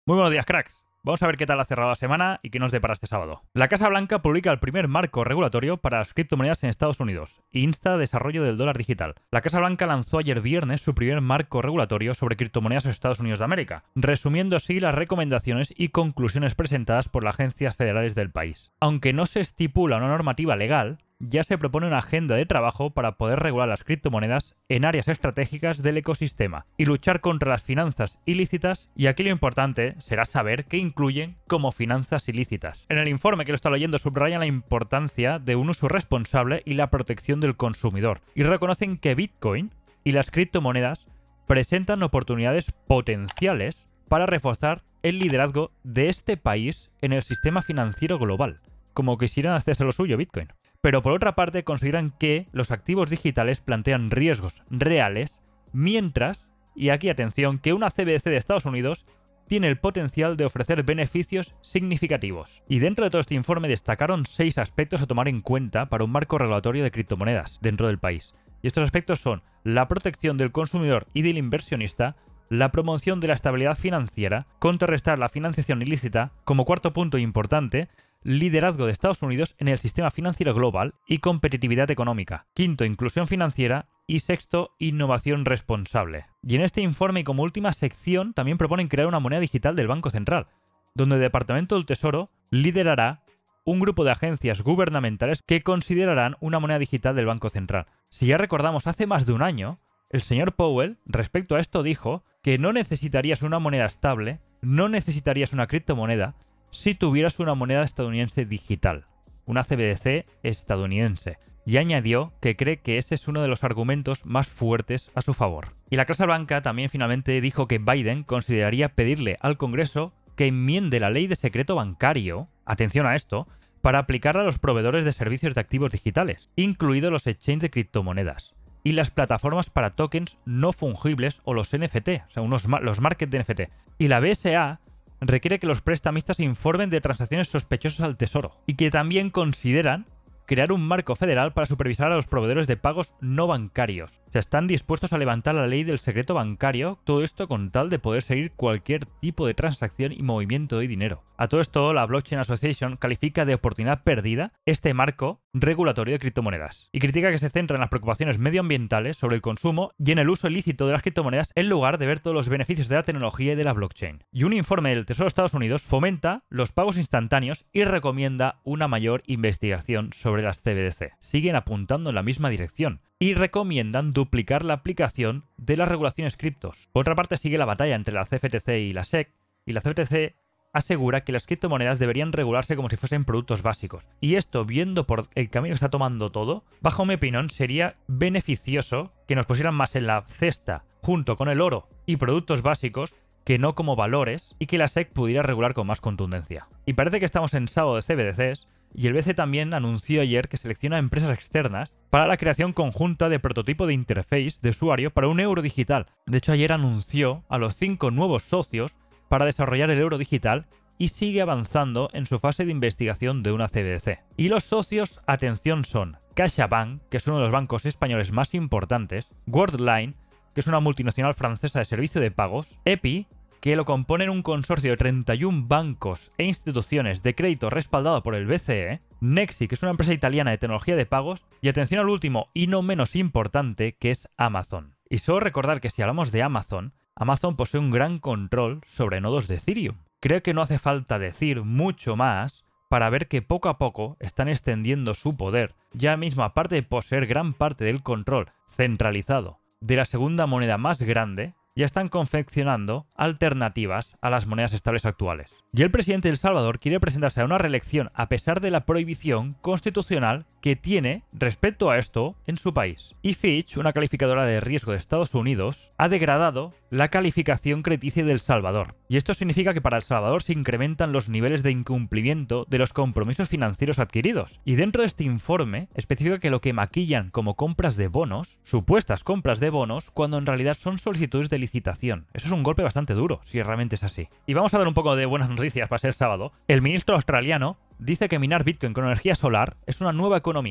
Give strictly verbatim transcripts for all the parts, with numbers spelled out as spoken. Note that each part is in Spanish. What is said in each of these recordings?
Muy buenos días, cracks. Vamos a ver qué tal ha cerrado la semana y qué nos depara este sábado. La Casa Blanca publica el primer marco regulatorio para las criptomonedas en Estados Unidos e insta a desarrollo del dólar digital. La Casa Blanca lanzó ayer viernes su primer marco regulatorio sobre criptomonedas en Estados Unidos de América, resumiendo así las recomendaciones y conclusiones presentadas por las agencias federales del país. Aunque no se estipula una normativa legal, ya se propone una agenda de trabajo para poder regular las criptomonedas en áreas estratégicas del ecosistema y luchar contra las finanzas ilícitas, y aquí lo importante será saber qué incluyen como finanzas ilícitas. En el informe que lo está leyendo subrayan la importancia de un uso responsable y la protección del consumidor, y reconocen que Bitcoin y las criptomonedas presentan oportunidades potenciales para reforzar el liderazgo de este país en el sistema financiero global, como quisieran hacerse lo suyo Bitcoin. Pero por otra parte consideran que los activos digitales plantean riesgos reales, mientras, y aquí atención, que una C B D C de Estados Unidos tiene el potencial de ofrecer beneficios significativos. Y dentro de todo este informe destacaron seis aspectos a tomar en cuenta para un marco regulatorio de criptomonedas dentro del país. Y estos aspectos son la protección del consumidor y del inversionista, la promoción de la estabilidad financiera, contrarrestar la financiación ilícita, como cuarto punto importante, liderazgo de Estados Unidos en el sistema financiero global y competitividad económica. Quinto, inclusión financiera. Y sexto, innovación responsable. Y en este informe y como última sección también proponen crear una moneda digital del Banco Central, donde el Departamento del Tesoro liderará un grupo de agencias gubernamentales que considerarán una moneda digital del Banco Central. Si ya recordamos, hace más de un año, el señor Powell, respecto a esto, dijo que no necesitarías una moneda estable, no necesitarías una criptomoneda, si tuvieras una moneda estadounidense digital, una C B D C estadounidense, y añadió que cree que ese es uno de los argumentos más fuertes a su favor. Y la Casa Blanca también finalmente dijo que Biden consideraría pedirle al Congreso que enmiende la ley de secreto bancario, atención a esto, para aplicarla a los proveedores de servicios de activos digitales, incluidos los exchanges de criptomonedas y las plataformas para tokens no fungibles o los N F T, o sea, unos, los market de N F T. Y la B S A requiere que los prestamistas informen de transacciones sospechosas al Tesoro y que también consideran crear un marco federal para supervisar a los proveedores de pagos no bancarios. O sea, están dispuestos a levantar la ley del secreto bancario, todo esto con tal de poder seguir cualquier tipo de transacción y movimiento de dinero. A todo esto, la Blockchain Association califica de oportunidad perdida este marco regulatorio de criptomonedas y critica que se centra en las preocupaciones medioambientales sobre el consumo y en el uso ilícito de las criptomonedas en lugar de ver todos los beneficios de la tecnología y de la blockchain. Y un informe del Tesoro de Estados Unidos fomenta los pagos instantáneos y recomienda una mayor investigación sobre las C B D C. Siguen apuntando en la misma dirección y recomiendan duplicar la aplicación de las regulaciones criptos. Por otra parte, sigue la batalla entre la C F T C y la S E C, y la C F T C asegura que las criptomonedas deberían regularse como si fuesen productos básicos. Y esto, viendo por el camino que está tomando todo, bajo mi opinión, sería beneficioso que nos pusieran más en la cesta junto con el oro y productos básicos que no como valores, y que la S E C pudiera regular con más contundencia. Y parece que estamos en sábado de C B D Cs, y el B C E también anunció ayer que selecciona empresas externas para la creación conjunta de prototipo de interface de usuario para un euro digital. De hecho, ayer anunció a los cinco nuevos socios para desarrollar el euro digital y sigue avanzando en su fase de investigación de una C B D C. Y los socios, atención, son CaixaBank, que es uno de los bancos españoles más importantes, Worldline, que es una multinacional francesa de servicio de pagos, E P I, que lo componen un consorcio de treinta y un bancos e instituciones de crédito respaldado por el B C E, Nexi, que es una empresa italiana de tecnología de pagos, y atención al último y no menos importante, que es Amazon. Y solo recordar que si hablamos de Amazon, Amazon posee un gran control sobre nodos de Ethereum. Creo que no hace falta decir mucho más para ver que poco a poco están extendiendo su poder, ya mismo aparte de poseer gran parte del control centralizado de la segunda moneda más grande, ya están confeccionando alternativas a las monedas estables actuales. Y el presidente de El Salvador quiere presentarse a una reelección a pesar de la prohibición constitucional que tiene respecto a esto en su país. Y Fitch, una calificadora de riesgo de Estados Unidos, ha degradado la calificación crediticia de El Salvador. Y esto significa que para El Salvador se incrementan los niveles de incumplimiento de los compromisos financieros adquiridos. Y dentro de este informe especifica que lo que maquillan como compras de bonos, supuestas compras de bonos, cuando en realidad son solicitudes de licitación. Eso es un golpe bastante duro, si realmente es así. Y vamos a dar un poco de buenas noticias para ser sábado. El ministro australiano dice que minar Bitcoin con energía solar es una nueva economía.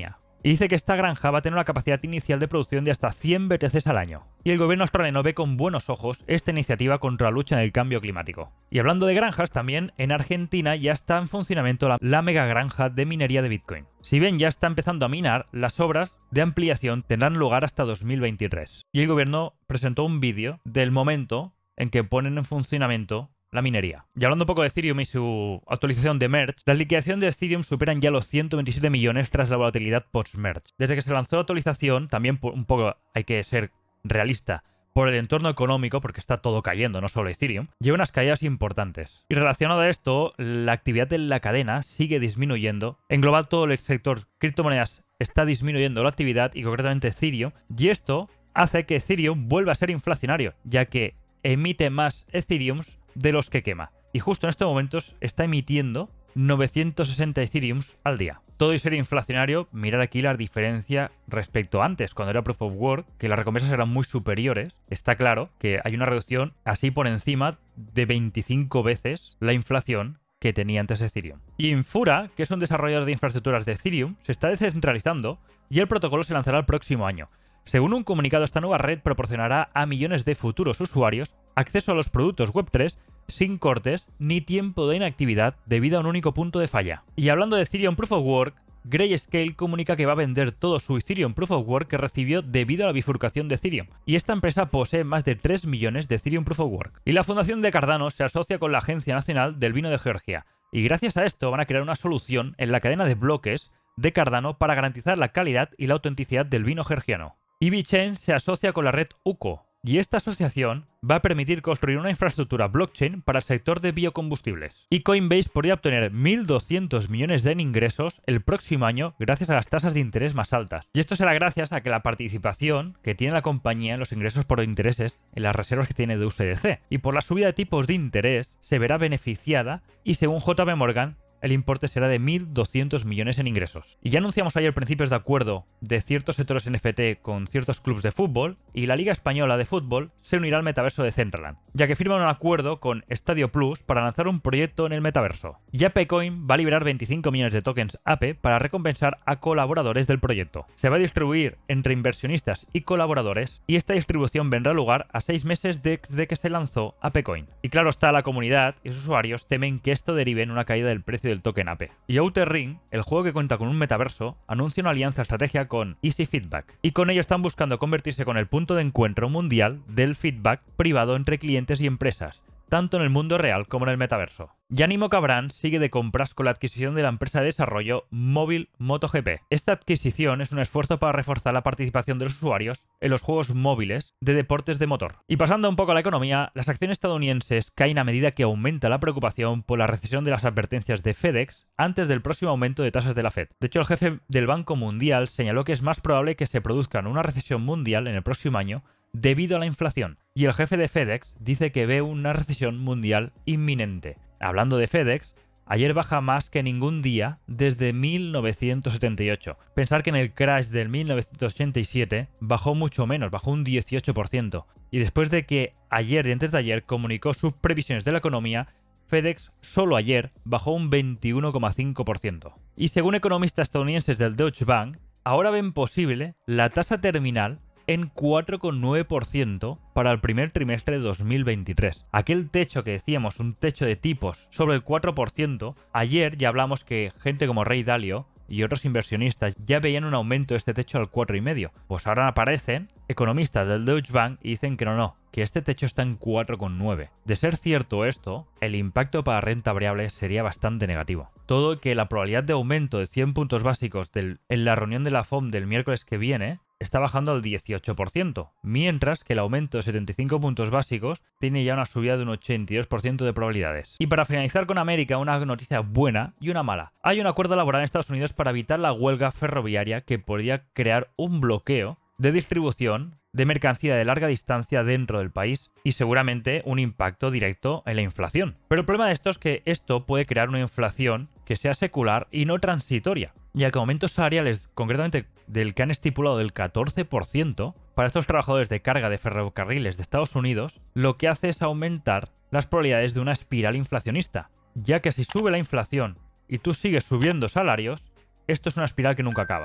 Y dice que esta granja va a tener una capacidad inicial de producción de hasta cien B T Cs al año. Y el gobierno australiano ve con buenos ojos esta iniciativa contra la lucha en el cambio climático. Y hablando de granjas, también en Argentina ya está en funcionamiento la, la mega granja de minería de Bitcoin. Si bien ya está empezando a minar, las obras de ampliación tendrán lugar hasta dos mil veintitrés. Y el gobierno presentó un vídeo del momento en que ponen en funcionamiento la minería. Y hablando un poco de Ethereum y su actualización de merge, las liquidaciones de Ethereum superan ya los ciento veintisiete millones tras la volatilidad post-merge. Desde que se lanzó la actualización, también un poco hay que ser realista por el entorno económico, porque está todo cayendo, no solo Ethereum, lleva unas caídas importantes. Y relacionado a esto, la actividad en la cadena sigue disminuyendo. En global, todo el sector criptomonedas está disminuyendo la actividad, y concretamente Ethereum, y esto hace que Ethereum vuelva a ser inflacionario, ya que emite más Ethereums de los que quema. Y justo en estos momentos está emitiendo novecientos sesenta Ethereums al día. Todo y ser inflacionario, mirar aquí la diferencia respecto a antes, cuando era Proof of Work, que las recompensas eran muy superiores. Está claro que hay una reducción así por encima de veinticinco veces la inflación que tenía antes Ethereum. Y Infura, que es un desarrollador de infraestructuras de Ethereum, se está descentralizando y el protocolo se lanzará el próximo año. Según un comunicado, esta nueva red proporcionará a millones de futuros usuarios acceso a los productos web tres sin cortes ni tiempo de inactividad debido a un único punto de falla. Y hablando de Ethereum Proof of Work, Grayscale comunica que va a vender todo su Ethereum Proof of Work que recibió debido a la bifurcación de Ethereum. Y esta empresa posee más de tres millones de Ethereum Proof of Work. Y la fundación de Cardano se asocia con la Agencia Nacional del Vino de Georgia. Y gracias a esto van a crear una solución en la cadena de bloques de Cardano para garantizar la calidad y la autenticidad del vino georgiano. Y VeChain se asocia con la red U C O, y esta asociación va a permitir construir una infraestructura blockchain para el sector de biocombustibles. Y Coinbase podría obtener mil doscientos millones de ingresos el próximo año gracias a las tasas de interés más altas. Y esto será gracias a que la participación que tiene la compañía en los ingresos por intereses en las reservas que tiene de U S D C. Y por la subida de tipos de interés se verá beneficiada, y según J P Morgan, el importe será de mil doscientos millones en ingresos. Y ya anunciamos ayer principios de acuerdo de ciertos sectores N F T con ciertos clubes de fútbol, y la Liga Española de Fútbol se unirá al metaverso de Centraland, ya que firman un acuerdo con Stadio Plus para lanzar un proyecto en el metaverso. Y ApeCoin va a liberar veinticinco millones de tokens Ape para recompensar a colaboradores del proyecto. Se va a distribuir entre inversionistas y colaboradores, y esta distribución vendrá lugar a seis meses desde que se lanzó ApeCoin. Y claro está, la comunidad y sus usuarios temen que esto derive en una caída del precio de el token Ape. Y Outer Ring, el juego que cuenta con un metaverso, anuncia una alianza estratégica con Easy Feedback, y con ello están buscando convertirse con el punto de encuentro mundial del feedback privado entre clientes y empresas, tanto en el mundo real como en el metaverso. Y Animoca Brand sigue de compras con la adquisición de la empresa de desarrollo móvil MotoGP. Esta adquisición es un esfuerzo para reforzar la participación de los usuarios en los juegos móviles de deportes de motor. Y pasando un poco a la economía, las acciones estadounidenses caen a medida que aumenta la preocupación por la recesión de las advertencias de FedEx antes del próximo aumento de tasas de la Fed. De hecho, el jefe del Banco Mundial señaló que es más probable que se produzca una recesión mundial en el próximo año debido a la inflación. Y el jefe de FedEx dice que ve una recesión mundial inminente. Hablando de FedEx, ayer baja más que ningún día desde mil novecientos setenta y ocho. Pensar que en el crash del mil novecientos ochenta y siete bajó mucho menos, bajó un dieciocho por ciento. Y después de que ayer y antes de ayer comunicó sus previsiones de la economía, FedEx solo ayer bajó un veintiuno coma cinco por ciento. Y según economistas estadounidenses del Deutsche Bank, ahora ven posible la tasa terminal en cuatro coma nueve por ciento para el primer trimestre de dos mil veintitrés. Aquel techo que decíamos, un techo de tipos sobre el cuatro por ciento, ayer ya hablamos que gente como Ray Dalio y otros inversionistas ya veían un aumento de este techo al cuatro coma cinco por ciento. Pues ahora aparecen economistas del Deutsche Bank y dicen que no, no, que este techo está en cuatro coma nueve. De ser cierto esto, el impacto para renta variable sería bastante negativo. Todo que la probabilidad de aumento de cien puntos básicos del, en la reunión de la F O M del miércoles que viene está bajando al dieciocho por ciento, mientras que el aumento de setenta y cinco puntos básicos tiene ya una subida de un ochenta y dos por ciento de probabilidades. Y para finalizar con América, una noticia buena y una mala. Hay un acuerdo laboral en Estados Unidos para evitar la huelga ferroviaria que podría crear un bloqueo de distribución de mercancía de larga distancia dentro del país y seguramente un impacto directo en la inflación. Pero el problema de esto es que esto puede crear una inflación que sea secular y no transitoria, ya que aumentos salariales, concretamente del que han estipulado del catorce por ciento, para estos trabajadores de carga de ferrocarriles de Estados Unidos, lo que hace es aumentar las probabilidades de una espiral inflacionista, ya que si sube la inflación y tú sigues subiendo salarios, esto es una espiral que nunca acaba.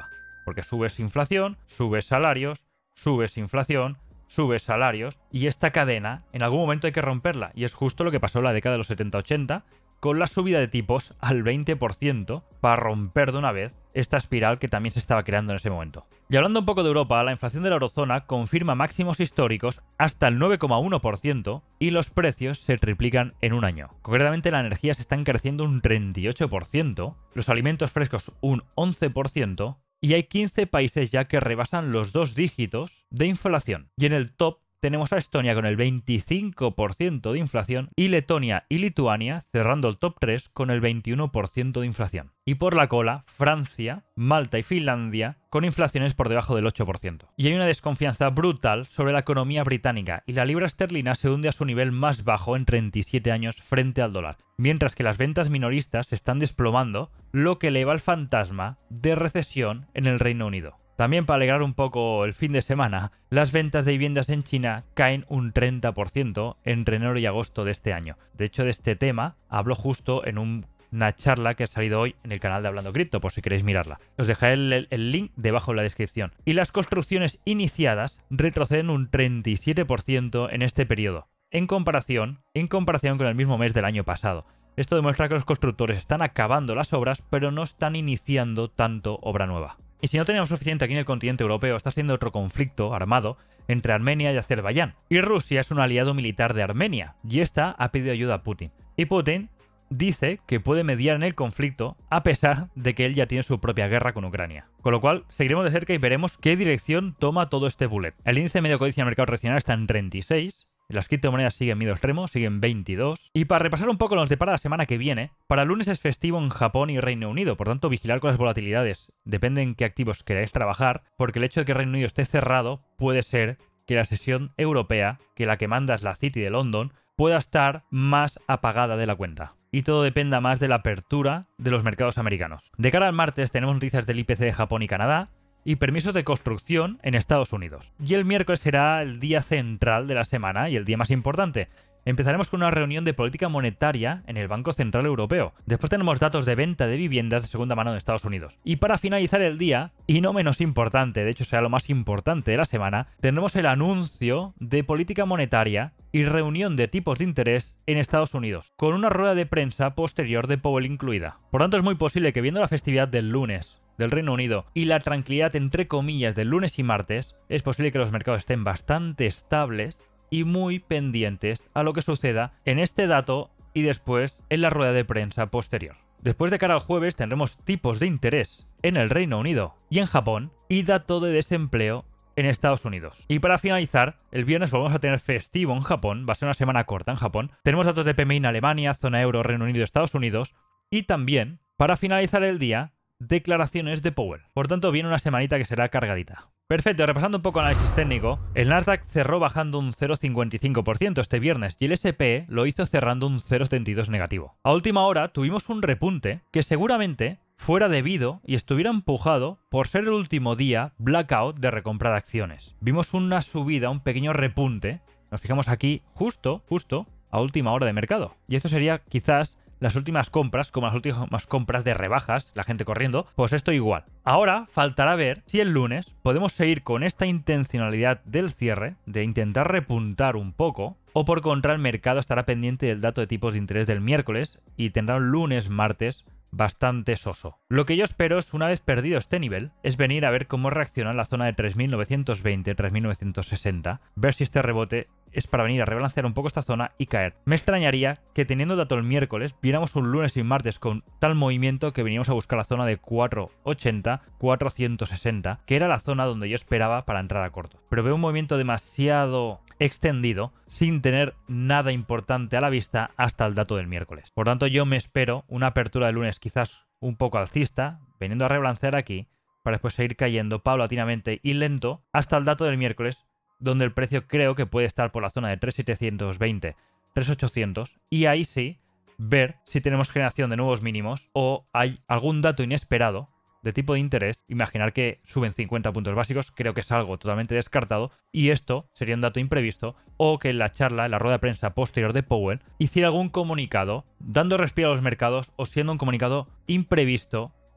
porque subes inflación, subes salarios, subes inflación, subes salarios, y esta cadena en algún momento hay que romperla, y es justo lo que pasó en la década de los setenta ochenta con la subida de tipos al veinte por ciento para romper de una vez esta espiral que también se estaba creando en ese momento. Y hablando un poco de Europa, la inflación de la eurozona confirma máximos históricos hasta el nueve coma uno por ciento y los precios se triplican en un año. Concretamente, la energía se están creciendo un treinta y ocho por ciento, los alimentos frescos un once por ciento y hay quince países ya que rebasan los dos dígitos de inflación. Y en el top tenemos a Estonia con el veinticinco por ciento de inflación y Letonia y Lituania cerrando el top tres con el veintiuno por ciento de inflación. Y por la cola, Francia, Malta y Finlandia con inflaciones por debajo del ocho por ciento. Y hay una desconfianza brutal sobre la economía británica y la libra esterlina se hunde a su nivel más bajo en treinta y siete años frente al dólar, mientras que las ventas minoristas se están desplomando, lo que eleva el fantasma de recesión en el Reino Unido. También, para alegrar un poco el fin de semana, las ventas de viviendas en China caen un treinta por ciento entre enero y agosto de este año. De hecho, de este tema hablo justo en un, una charla que ha salido hoy en el canal de Hablando Cripto, por si queréis mirarla. Os dejaré el, el link debajo en la descripción. Y las construcciones iniciadas retroceden un treinta y siete por ciento en este periodo, en comparación, en comparación con el mismo mes del año pasado. Esto demuestra que los constructores están acabando las obras, pero no están iniciando tanto obra nueva. Y si no teníamos suficiente aquí en el continente europeo, está siendo otro conflicto armado entre Armenia y Azerbaiyán. Y Rusia es un aliado militar de Armenia, y esta ha pedido ayuda a Putin. Y Putin dice que puede mediar en el conflicto a pesar de que él ya tiene su propia guerra con Ucrania. Con lo cual, seguiremos de cerca y veremos qué dirección toma todo este bullet. El índice medio codicia en el mercado regional está en treinta y seis. Las criptomonedas siguen miedo extremo, siguen veintidós. Y para repasar un poco lo que nos depara la semana que viene, para el lunes es festivo en Japón y Reino Unido, por tanto vigilar con las volatilidades. Depende en qué activos queráis trabajar, porque el hecho de que Reino Unido esté cerrado puede ser que la sesión europea, que la que manda es la City de London, pueda estar más apagada de la cuenta. Y todo dependa más de la apertura de los mercados americanos. De cara al martes tenemos noticias del I P C de Japón y Canadá, y permisos de construcción en Estados Unidos. Y el miércoles será el día central de la semana y el día más importante. Empezaremos con una reunión de política monetaria en el Banco Central Europeo. Después tenemos datos de venta de viviendas de segunda mano en Estados Unidos. Y para finalizar el día, y no menos importante, de hecho será lo más importante de la semana, tendremos el anuncio de política monetaria y reunión de tipos de interés en Estados Unidos, con una rueda de prensa posterior de Powell incluida. Por tanto, es muy posible que viendo la festividad del lunes del Reino Unido y la tranquilidad entre comillas del lunes y martes, es posible que los mercados estén bastante estables y muy pendientes a lo que suceda en este dato y después en la rueda de prensa posterior. Después, de cara al jueves, tendremos tipos de interés en el Reino Unido y en Japón y dato de desempleo en Estados Unidos. Y para finalizar, el viernes volvemos a tener festivo en Japón, va a ser una semana corta en Japón. Tenemos datos de P M I en Alemania, zona euro, Reino Unido y Estados Unidos. Y también, para finalizar el día, declaraciones de Powell. Por tanto, viene una semanita que será cargadita. Perfecto, repasando un poco el análisis técnico, el Nasdaq cerró bajando un cero coma cincuenta y cinco por ciento este viernes y el S and P lo hizo cerrando un cero coma setenta y dos por ciento negativo. A última hora tuvimos un repunte que seguramente fuera debido y estuviera empujado por ser el último día blackout de recompra de acciones. Vimos una subida, un pequeño repunte, nos fijamos aquí justo, justo a última hora de mercado. Y esto sería quizás las últimas compras, como las últimas compras de rebajas, la gente corriendo, pues esto igual. Ahora faltará ver si el lunes podemos seguir con esta intencionalidad del cierre, de intentar repuntar un poco, o por contra el mercado estará pendiente del dato de tipos de interés del miércoles y tendrá un lunes, martes bastante soso. Lo que yo espero es, una vez perdido este nivel, es venir a ver cómo reacciona la zona de tres mil novecientos veinte, tres mil novecientos sesenta, ver si este rebote es para venir a rebalancear un poco esta zona y caer. Me extrañaría que teniendo dato el miércoles, viéramos un lunes y martes con tal movimiento que veníamos a buscar la zona de cuatro ochenta, cuatrocientos sesenta, que era la zona donde yo esperaba para entrar a corto. Pero veo un movimiento demasiado extendido sin tener nada importante a la vista hasta el dato del miércoles. Por tanto, yo me espero una apertura de lunes quizás un poco alcista, veniendo a rebalancear aquí, para después seguir cayendo paulatinamente y lento hasta el dato del miércoles, donde el precio creo que puede estar por la zona de tres mil setecientos veinte, tres mil ochocientos, y ahí sí ver si tenemos generación de nuevos mínimos o hay algún dato inesperado de tipo de interés. Imaginar que suben cincuenta puntos básicos, creo que es algo totalmente descartado, y esto sería un dato imprevisto, o que en la charla, en la rueda de prensa posterior de Powell, hiciera algún comunicado dando respiro a los mercados o siendo un comunicado imprevisto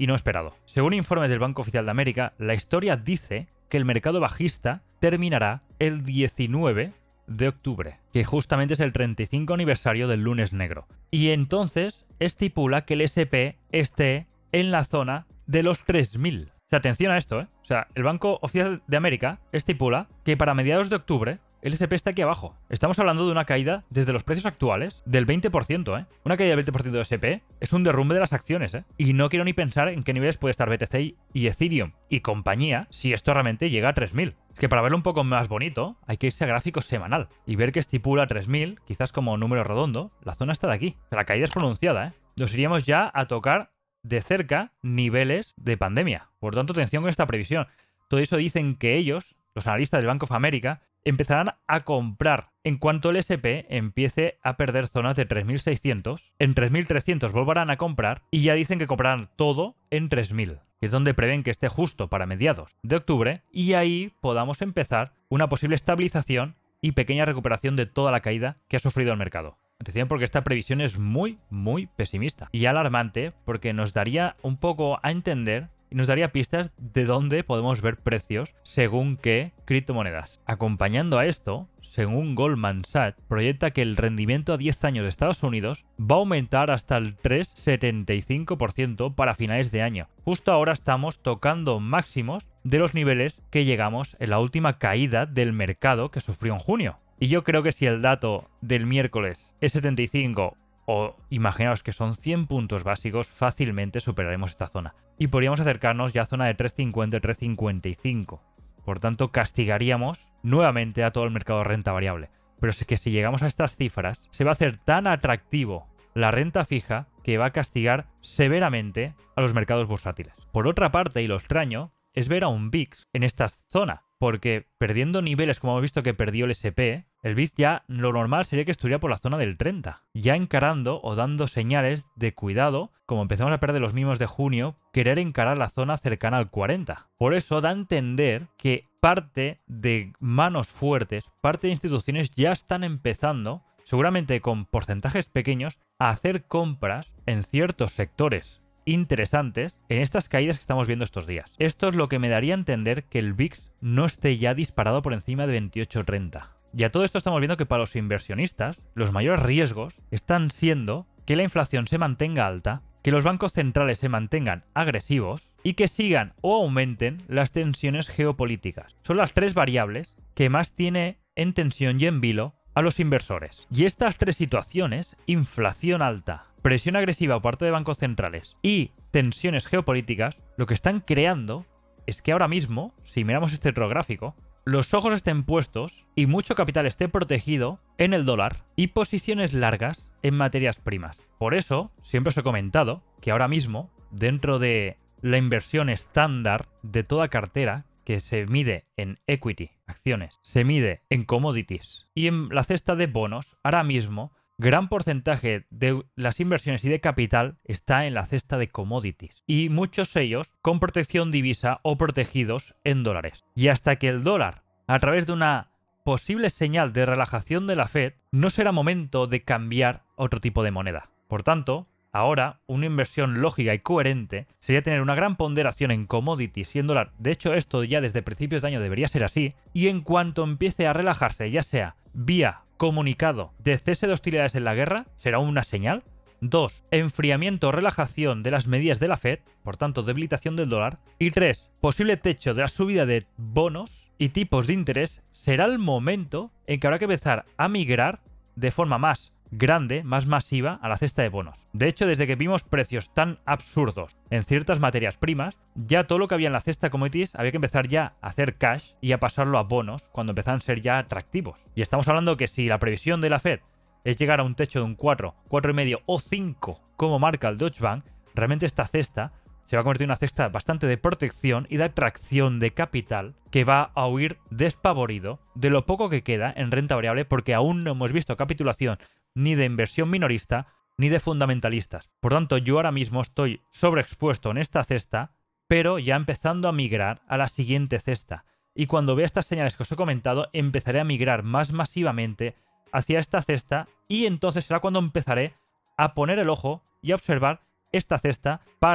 y no esperado. Según informes del Banco Oficial de América, la historia dice que el mercado bajista terminará el diecinueve de octubre, que justamente es el treinta y cinco aniversario del lunes negro. Y entonces estipula que el ese and pe esté en la zona de los tres mil. O sea, atención a esto, ¿eh? O sea, el Banco Oficial de América estipula que para mediados de octubre el ese and pe está aquí abajo. Estamos hablando de una caída desde los precios actuales del veinte por ciento, ¿eh? Una caída del veinte por ciento de ese and pe es un derrumbe de las acciones, ¿eh? Y no quiero ni pensar en qué niveles puede estar be te ce y Ethereum y compañía si esto realmente llega a tres mil. Es que para verlo un poco más bonito hay que irse a gráfico semanal y ver que estipula tres mil, quizás como número redondo, la zona está de aquí. O sea, la caída es pronunciada, ¿eh? Nos iríamos ya a tocar de cerca niveles de pandemia. Por tanto, atención con esta previsión. Todo eso dicen que ellos, los analistas del Bank of America, empezarán a comprar en cuanto el ese and pe empiece a perder zonas de tres mil seiscientos. En tres mil trescientos volverán a comprar y ya dicen que comprarán todo en tres mil, que es donde prevén que esté justo para mediados de octubre, y ahí podamos empezar una posible estabilización y pequeña recuperación de toda la caída que ha sufrido el mercado. Atención, porque esta previsión es muy, muy pesimista y alarmante, porque nos daría un poco a entender y nos daría pistas de dónde podemos ver precios según qué criptomonedas. Acompañando a esto, según Goldman Sachs, proyecta que el rendimiento a diez años de Estados Unidos va a aumentar hasta el tres coma setenta y cinco por ciento para finales de año. Justo ahora estamos tocando máximos de los niveles que llegamos en la última caída del mercado que sufrió en junio. Y yo creo que si el dato del miércoles es setenta y cinco, o imaginaos que son cien puntos básicos, fácilmente superaremos esta zona. Y podríamos acercarnos ya a zona de tres cincuenta, tres cincuenta y cinco. Por tanto, castigaríamos nuevamente a todo el mercado de renta variable. Pero es que si llegamos a estas cifras, se va a hacer tan atractivo la renta fija que va a castigar severamente a los mercados bursátiles. Por otra parte, y lo extraño, es ver a un V I X en esta zona, porque perdiendo niveles como hemos visto que perdió el ese and pe, el V I X ya lo normal sería que estuviera por la zona del treinta, ya encarando o dando señales de cuidado, como empezamos a perder los mínimos de junio, querer encarar la zona cercana al cuarenta. Por eso da a entender que parte de manos fuertes, parte de instituciones ya están empezando, seguramente con porcentajes pequeños, a hacer compras en ciertos sectores interesantes en estas caídas que estamos viendo estos días. Esto es lo que me daría a entender que el V I X no esté ya disparado por encima de veintiocho treinta. Y a todo esto estamos viendo que para los inversionistas los mayores riesgos están siendo que la inflación se mantenga alta, que los bancos centrales se mantengan agresivos y que sigan o aumenten las tensiones geopolíticas. Son las tres variables que más tiene en tensión y en vilo a los inversores. Y estas tres situaciones, inflación alta, presión agresiva por parte de bancos centrales y tensiones geopolíticas, lo que están creando es que ahora mismo, si miramos este otro gráfico, los ojos estén puestos y mucho capital esté protegido en el dólar y posiciones largas en materias primas. Por eso, siempre os he comentado que ahora mismo, dentro de la inversión estándar de toda cartera, que se mide en equity, acciones, se mide en commodities y en la cesta de bonos, ahora mismo gran porcentaje de las inversiones y de capital está en la cesta de commodities y muchos ellos con protección divisa o protegidos en dólares. Y hasta que el dólar, a través de una posible señal de relajación de la Fed, no será momento de cambiar otro tipo de moneda. Por tanto, ahora una inversión lógica y coherente sería tener una gran ponderación en commodities y en dólar. De hecho, esto ya desde principios de año debería ser así. Y en cuanto empiece a relajarse, ya sea vía comunicado de cese de hostilidades en la guerra, será una señal. Dos, enfriamiento o relajación de las medidas de la Fed, por tanto debilitación del dólar. Y tres, posible techo de la subida de bonos y tipos de interés, será el momento en que habrá que empezar a migrar de forma más grande, más masiva a la cesta de bonos. De hecho, desde que vimos precios tan absurdos en ciertas materias primas, ya todo lo que había en la cesta de commodities había que empezar ya a hacer cash y a pasarlo a bonos cuando empezaban a ser ya atractivos. Y estamos hablando que si la previsión de la Fed es llegar a un techo de un cuatro, cuatro coma cinco o cinco, como marca el Deutsche Bank, realmente esta cesta se va a convertir en una cesta bastante de protección y de atracción de capital que va a huir despavorido de lo poco que queda en renta variable, porque aún no hemos visto capitulación ni de inversión minorista ni de fundamentalistas. Por tanto, yo ahora mismo estoy sobreexpuesto en esta cesta, pero ya empezando a migrar a la siguiente cesta. Y cuando vea estas señales que os he comentado, empezaré a migrar más masivamente hacia esta cesta y entonces será cuando empezaré a poner el ojo y a observar esta cesta para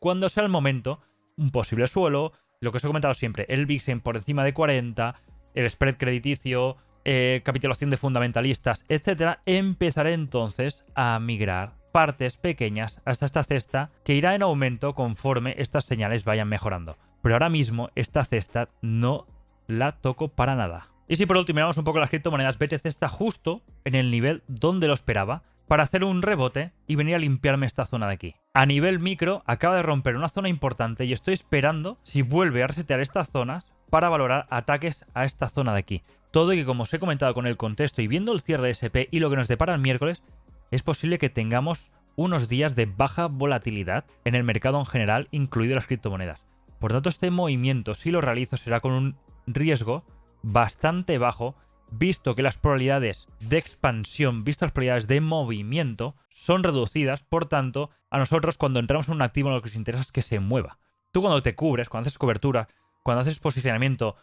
cuando sea el momento, un posible suelo, lo que os he comentado siempre, el V I X en por encima de cuarenta, el spread crediticio, eh, capitulación de fundamentalistas, etcétera, empezaré entonces a migrar partes pequeñas hasta esta cesta que irá en aumento conforme estas señales vayan mejorando. Pero ahora mismo esta cesta no la toco para nada. Y si por último miramos un poco las criptomonedas, B T C está justo en el nivel donde lo esperaba para hacer un rebote y venir a limpiarme esta zona de aquí. A nivel micro acaba de romper una zona importante y estoy esperando si vuelve a resetear estas zonas para valorar ataques a esta zona de aquí. Todo y que, como os he comentado con el contexto y viendo el cierre de S P y lo que nos depara el miércoles, es posible que tengamos unos días de baja volatilidad en el mercado en general, incluido las criptomonedas. Por tanto, este movimiento, si lo realizo, será con un riesgo bastante bajo, visto que las probabilidades de expansión, visto las probabilidades de movimiento, son reducidas. Por tanto, a nosotros cuando entramos en un activo lo que nos interesa es que se mueva. Tú cuando te cubres, cuando haces cobertura, cuando haces posicionamiento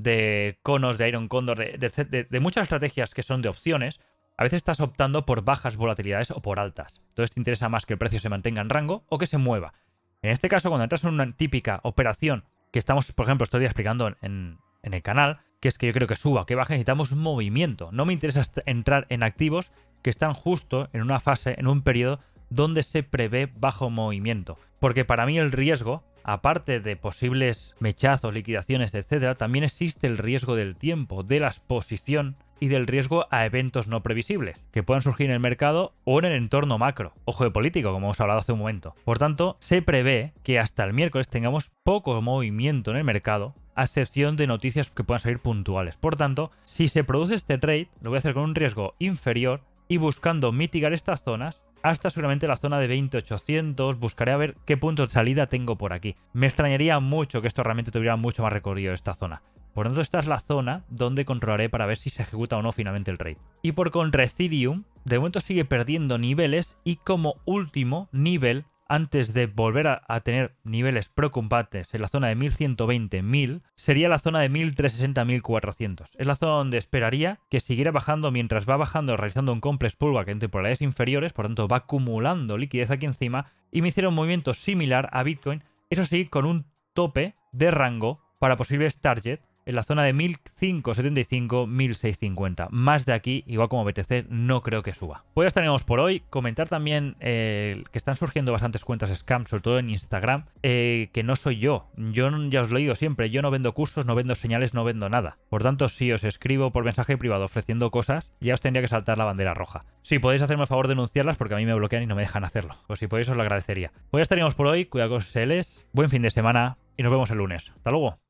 de conos, de Iron Condor, de, de, de, de muchas estrategias que son de opciones, a veces estás optando por bajas volatilidades o por altas. Entonces te interesa más que el precio se mantenga en rango o que se mueva. En este caso, cuando entras en una típica operación que estamos, por ejemplo, estoy explicando en, en el canal, que es que yo creo que suba, que baje, necesitamos movimiento. No me interesa entrar en activos que están justo en una fase, en un periodo donde se prevé bajo movimiento. Porque para mí el riesgo, aparte de posibles mechazos, liquidaciones, etcétera, también existe el riesgo del tiempo, de la exposición y del riesgo a eventos no previsibles que puedan surgir en el mercado o en el entorno macro o geopolítico, como hemos hablado hace un momento. Por tanto, se prevé que hasta el miércoles tengamos poco movimiento en el mercado, a excepción de noticias que puedan salir puntuales. Por tanto, si se produce este trade, lo voy a hacer con un riesgo inferior y buscando mitigar estas zonas hasta seguramente la zona de veinte ochocientos. Buscaré a ver qué punto de salida tengo por aquí. Me extrañaría mucho que esto realmente tuviera mucho más recorrido esta zona. Por lo tanto, esta es la zona donde controlaré para ver si se ejecuta o no finalmente el trade. Y por contra, Ethereum, de momento sigue perdiendo niveles y como último nivel, antes de volver a, a tener niveles preocupantes en la zona de mil ciento veinte mil, sería la zona de mil trescientos sesenta a mil cuatrocientos. Es la zona donde esperaría que siguiera bajando mientras va bajando, realizando un complex pullback en temporalidades inferiores, por tanto va acumulando liquidez aquí encima, y me hiciera un movimiento similar a Bitcoin, eso sí, con un tope de rango para posibles target en la zona de mil quinientos setenta y cinco a mil seiscientos cincuenta. Más de aquí, igual como B T C, no creo que suba. Pues ya estaremos por hoy. Comentar también eh, que están surgiendo bastantes cuentas scam, sobre todo en Instagram, eh, que no soy yo. Yo ya os lo digo siempre, yo no vendo cursos, no vendo señales, no vendo nada. Por tanto, si os escribo por mensaje privado ofreciendo cosas, ya os tendría que saltar la bandera roja. Si podéis hacerme el favor de denunciarlas, porque a mí me bloquean y no me dejan hacerlo. Pues si podéis os lo agradecería. Pues ya estaríamos por hoy. Cuidado con los S Ls. Buen fin de semana y nos vemos el lunes. Hasta luego.